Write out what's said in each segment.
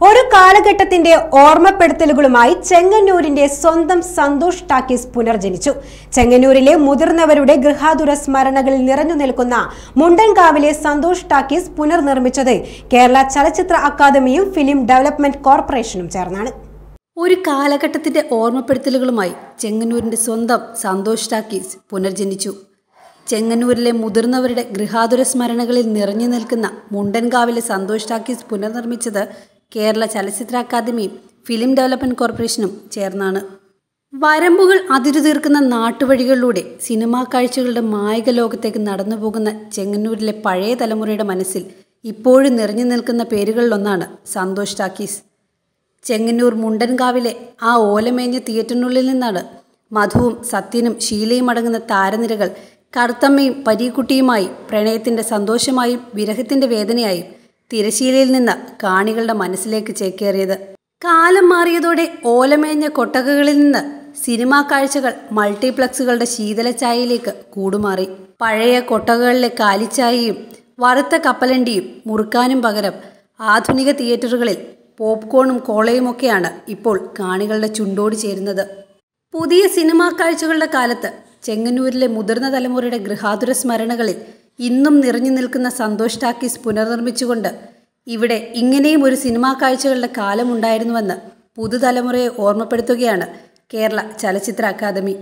ഒരു കാലഘട്ടത്തിന്റെ ഓർമ്മപ്പെടുത്തലുകളുമായി ചെങ്ങന്നൂരിന്റെ സ്വന്തം സന്തോഷ് ടാക്കീസ് പുനർജനിച്ചു. ചെങ്ങന്നൂരിലെ മുതിർന്നവരുടെ ഗൃഹാതുര സ്മരണകളിൽ നിറഞ്ഞു നിൽക്കുന്ന മുണ്ടൻകാവിലെ സന്തോഷ് ടാക്കീസ് പുനർനിർമ്മിച്ചത് കേരള ചലച്ചിത്ര അക്കാദമിയും ഫിലിം ഡെവലപ്മെന്റ് കോർപ്പറേഷനും ചേർന്നാണ്. ഒരു കാലഘട്ടത്തിന്റെ ഓർമ്മപ്പെടുത്തലുകളുമായി ചെങ്ങന്നൂരിന്റെ സ്വന്തം സന്തോഷ് ടാക്കീസ് പുനർജനിച്ചു. ചെങ്ങന്നൂരിലെ മുതിർന്നവരുടെ ഗൃഹാതുര സ്മരണകളിൽ നിറഞ്ഞു നിൽക്കുന്ന മുണ്ടൻകാവിലെ സന്തോഷ് ടാക്കീസ് പുനർനിർമ്മിച്ചത് കേരള ചലച്ചിത്ര അക്കാദമിയും ഫിലിം ഡെവലപ്മെന്റ് കോർപ്പറേഷനും ചേർന്നാണ്. വരമ്പുകൾ അതിരു തീർക്കുന്ന നാട്ടുവഴികളിലൂടെ സിനിമാ കാഴ്ചകളുടെ മായിക ലോകത്തേക്ക് നടന്നുപോകുന്ന ചെങ്ങന്നൂരിലെ പഴയ തലമുറയുടെ മനസ്സിൽ ഇപ്പോഴും നിറഞ്ഞു നിൽക്കുന്ന പേരുകളിലൊന്നാണ് സന്തോഷ് ടാക്കീസ്. ചെങ്ങന്നൂർ മുണ്ടൻകാവിലെ ആ ഓലമേഞ്ഞ തിയേറ്ററിനുള്ളിൽ നിന്നാണ് മധുവും സത്യനും ഷീലയും അടങ്ങുന്ന താരനിരകൾ കറുത്തമ്മയും പരീക്കുട്ടിയുമായി പ്രണയത്തിൻ്റെ സന്തോഷമായും വിരഹത്തിൻ്റെ വേദനയായും തിരശീലയിൽ നിന്ന് കാണികളുടെ മനസ്സിലേക്ക് ചേക്കേറിയത്. കാലം മാറിയതോടെ ഓലമേഞ്ഞ കൊട്ടകകളിൽ നിന്ന് സിനിമാ കാഴ്ചകൾ മൾട്ടിപ്ലക്സുകളുടെ ശീതളച്ചായയിലേക്ക് കൂടുമാറി. പഴയ കൊട്ടകകളിലെ കാലിച്ചായയും വറുത്ത കപ്പലണ്ടിയും മുറുക്കാനും പകരം ആധുനിക തിയേറ്ററുകളിൽ പോപ്കോണും കോളയുമൊക്കെയാണ് ഇപ്പോൾ കാണികളുടെ ചുണ്ടോട് ചേരുന്നത്. പുതിയ സിനിമാ കാഴ്ചകളുടെ കാലത്ത് ചെങ്ങന്നൂരിലെ മുതിർന്ന തലമുറയുടെ ഗൃഹാതുര സ്മരണകളിൽ ഇന്നും നിറഞ്ഞു നിൽക്കുന്ന സന്തോഷ് ടാക്കീസ് പുനർനിർമ്മിച്ചുകൊണ്ട് ഇവിടെ ഇങ്ങനെയും ഒരു സിനിമാ കാഴ്ചകളുടെ കാലമുണ്ടായിരുന്നുവെന്ന് പുതുതലമുറയെ ഓർമ്മപ്പെടുത്തുകയാണ് കേരള ചലച്ചിത്ര അക്കാദമി.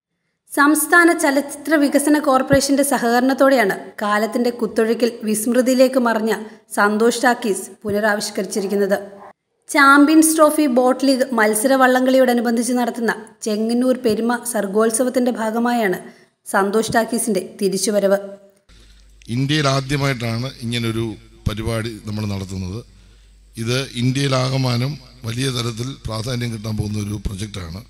സംസ്ഥാന ചലച്ചിത്ര വികസന കോർപ്പറേഷന്റെ സഹകരണത്തോടെയാണ് കാലത്തിന്റെ കുത്തൊഴുക്കിൽ വിസ്മൃതിയിലേക്ക് മറഞ്ഞ സന്തോഷ് ടാക്കീസ് പുനരാവിഷ്കരിച്ചിരിക്കുന്നത്. ചാമ്പ്യൻസ് ട്രോഫി ബോട്ട് ലീഗ് മത്സര വള്ളംകളിയോടനുബന്ധിച്ച് നടത്തുന്ന ചെങ്ങന്നൂർ പെരുമ സർഗോത്സവത്തിന്റെ ഭാഗമായാണ് സന്തോഷ് ടാക്കീസിന്റെ തിരിച്ചുവരവ്. ഇന്ത്യയിൽ ആദ്യമായിട്ടാണ് ഇങ്ങനൊരു പരിപാടി നമ്മൾ നടത്തുന്നത്. ഇത് ഇന്ത്യയിലാകമാനം വലിയ തരത്തിൽ പ്രാധാന്യം കിട്ടാൻ പോകുന്ന ഒരു പ്രൊജക്റ്റാണ്.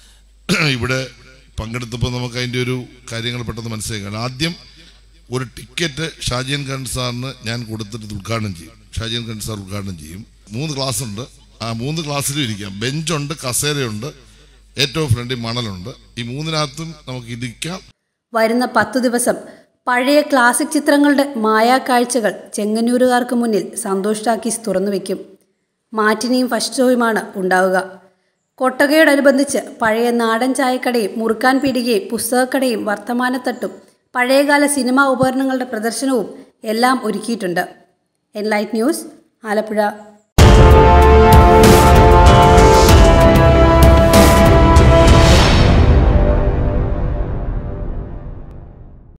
ഇവിടെ പങ്കെടുത്തപ്പോൾ നമുക്ക് അതിൻ്റെ ഒരു കാര്യങ്ങൾ പെട്ടെന്ന് മനസ്സിലാക്കാം. ആദ്യം ഒരു ടിക്കറ്റ് ഷാജിയൻ ഖാൻ സാറിന് ഞാൻ കൊടുത്തിട്ട് ഉദ്ഘാടനം ചെയ്യും. ഷാജിയൻ ഖാൻ സാർ ഉദ്ഘാടനം ചെയ്യും. 3 ക്ലാസ് ഉണ്ട്. ആ 3 ക്ലാസ്സിലും ഇരിക്കാം. ബെഞ്ചുണ്ട്, കസേരയുണ്ട്, ഏറ്റവും ഫ്രണ്ടിൽ മണലുണ്ട്. ഈ 3-നകത്തും നമുക്ക് ഇരിക്കാം. വരുന്ന 10 ദിവസം പഴയ ക്ലാസിക് ചിത്രങ്ങളുടെ മായാക്കാഴ്ചകൾ ചെങ്ങന്നൂരുകാർക്ക് മുന്നിൽ സന്തോഷ് ടാക്കീസ് തുറന്നു വയ്ക്കും. മാറ്റിനിയും ഫസ്റ്റ് ഷോയുമാണ് ഉണ്ടാവുക. കൊട്ടകയോടനുബന്ധിച്ച് പഴയ നാടൻ ചായക്കടയും മുറുക്കാൻ പീടികയും പുസ്തകക്കടയും വർത്തമാനത്തട്ടും പഴയകാല സിനിമാ ഉപകരണങ്ങളുടെ പ്രദർശനവും എല്ലാം ഒരുക്കിയിട്ടുണ്ട്. Enlight news, Alappuzha.